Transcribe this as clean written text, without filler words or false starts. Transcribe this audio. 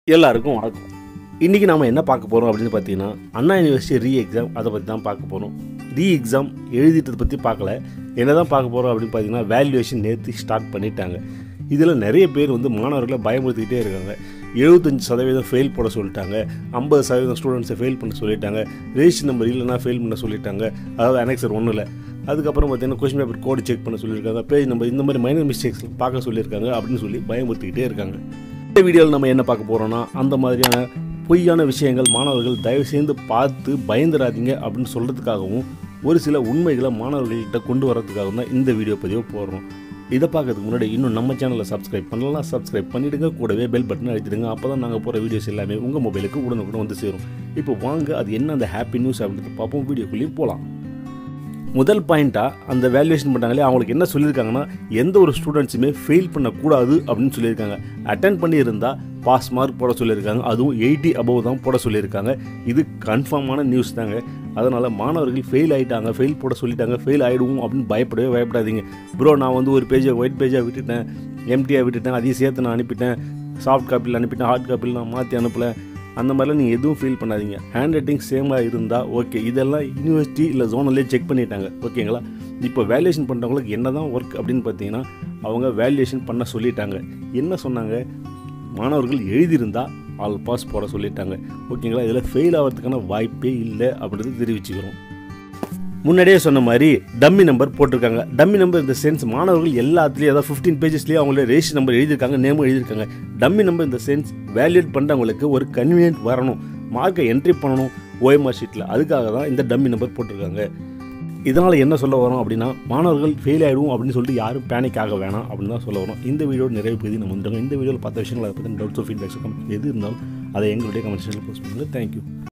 எல்லாருக்கும் வணக்கம். இன்றைக்கி நாம் என்ன பார்க்க போகிறோம் அப்படின்னு பார்த்தீங்கன்னா, அண்ணா யூனிவர்சிட்டி ரீ எக்ஸாம் அதை பற்றி தான் பார்க்க போகிறோம். ரீ எக்ஸாம் எழுதிட்டதை பற்றி பார்க்கல. என்ன தான் பார்க்க போகிறோம் அப்படின்னு பார்த்தீங்கன்னா, வேல்யூவேஷன் நேற்று ஸ்டார்ட் பண்ணிட்டாங்க. இதில் நிறைய பேர் மாணவர்களை பயமுறுத்திக்கிட்டே இருக்காங்க. 75% ஃபெயில் போட சொல்லிட்டாங்க, 50% ஸ்டூடெண்ட்ஸை ஃபெயில் பண்ண சொல்லிட்டாங்க, ரெஜிஸ்டர் நம்பர் இல்லைனா ஃபெயில் பண்ண சொல்லிட்டாங்க, அதாவது அனெக்சர் 1 இல்லை. அதுக்கப்புறம் பார்த்தீங்கன்னா கொஸ்டின் பேப்பர் கோடு செக் பண்ண சொல்லியிருக்காங்க, பேஜ் நம்பர் இந்த மாதிரி மைனர் மிஸ்டேக்ஸ் பார்க்க சொல்லியிருக்காங்க அப்படின்னு சொல்லி பயமுறுத்திக்கிட்டே இருக்காங்க. இந்த வீடியோவில் நம்ம என்ன பார்க்க போகிறோன்னா, அந்த மாதிரியான பொய்யான விஷயங்கள் மாணவர்கள் தயவு செய்து பார்த்து பயந்துடாதீங்க அப்படின்னு சொல்கிறதுக்காகவும், ஒரு சில உண்மைகளை மாணவர்கள்கிட்ட கொண்டு வரதுக்காகவும் தான் இந்த வீடியோ பதிவை போடுறோம். இதை பார்க்கறதுக்கு முன்னாடி இன்னும் நம்ம சேனலை சப்ஸ்கிரைப் பண்ணலாம், சப்ஸ்கிரைப் பண்ணிவிடுங்க, கூடவே பெல் பட்டன் அழுத்திடுங்க. அப்போ தான் நாங்கள் போகிற வீடியோஸ் எல்லாமே உங்கள் மொபைலுக்கு உடனுக்குடன் வந்து சேரும். இப்போ வாங்க, அது என்ன அந்த ஹாப்பி நியூஸ் அப்படின்றத பார்ப்போம். வீடியோக்குள்ளேயும் போகலாம். முதல் பாயிண்ட்டாக அந்த வேல்யூவேஷன் பண்ணுறாங்களே, அவங்களுக்கு என்ன சொல்லியிருக்காங்கன்னா, எந்த ஒரு ஸ்டூடெண்ட்ஸுமே ஃபெயில் பண்ணக்கூடாது அப்படின்னு சொல்லியிருக்காங்க. அட்டென்ட் பண்ணியிருந்தால் பாஸ் மார்க் போட சொல்லியிருக்காங்க, அதுவும் 80 above தான் போட சொல்லியிருக்காங்க. இது கன்ஃபார்மான நியூஸ் தாங்க. அதனால் மாணவர்கள் ஃபெயில் ஆகிட்டாங்க, ஃபெயில் போட சொல்லிட்டாங்க, ஃபெயில் ஆகிடுவோம் அப்படின்னு பயப்படாதீங்க. ப்ரோ, நான் ஒரு பேஜை ஒயிட் பேஜாக விட்டுட்டேன், எம்டியாக விட்டுட்டேன், அதையும் சேர்த்து நான் அனுப்பிட்டேன், சாஃப்ட் காப்பியில் அனுப்பிட்டேன், ஹார்ட் காப்பியில் நான் மாற்றி அனுப்பலை, அந்த மாதிரிலாம் நீங்கள் எதுவும் ஃபீல் பண்ணாதீங்க. ஹேண்ட் ரைட்டிங் சேமாக இருந்தால் ஓகே. இதெல்லாம் யூனிவர்சிட்டி இல்லை ஜோனல்லே செக் பண்ணிட்டாங்க, ஓகேங்களா. இப்போ வேல்யூவேஷன் பண்ணுறவங்களுக்கு என்ன தான் ஒர்க் அப்படின்னு பார்த்தீங்கன்னா, அவங்க வேல்யூவேஷன் பண்ண சொல்லிட்டாங்க. என்ன சொன்னாங்க, மாணவர்கள் எழுதியிருந்தால் ஆல் பாஸ் போட சொல்லிட்டாங்க, ஓகேங்களா. இதில் ஃபெயில் ஆகிறதுக்கான வாய்ப்பே இல்லை அப்படின்றது தெரிவிச்சுக்கிறோம். முன்னாடியே சொன்ன மாதிரி டம்மி நம்பர் போட்டிருக்காங்க. டம்மி நம்பர் இந்த சென்ஸ் மாணவர்கள் எல்லாத்துலேயும், அதாவது 15 பேஜஸ்லேயும் அவங்களே ரெஜிஸ்டர் நம்பர் எழுதியிருக்காங்க, நேமும் எழுதியிருக்காங்க. டம்மி நம்பர் இந்த சென்ஸ் வேல்யூட் பண்ணுறவங்களுக்கு ஒரு கன்வீனியன்ட் வரணும், மார்க்கை என்ட்ரி பண்ணணும் ஓஎம்ஆர் ஷீட்டில். அதுக்காக தான் இந்த டம்மி நம்பர் போட்டிருக்காங்க. இதனால் என்ன சொல்ல வரோம் அப்படின்னா, மாணவர்கள் ஃபெயில் ஆகிடுவோம் அப்படின்னு சொல்லிட்டு யாரும் பேனிக் ஆக வேணாம் அப்படின்னு தான் சொல்ல வரோம். இந்த வீடியோட நிறைய பகுதி நம்ம வந்துட்டோம். இந்த வீடியோவில் பார்த்த விஷயங்கள் அதை பற்றி டவுட்ஸோ ஃபீட்பேக்ஸோ எது இருந்தாலும் அதை எங்களுடைய கமெண்ட் செக்ஷனில் போஸ்ட் பண்ணுங்கள். தேங்க்யூ.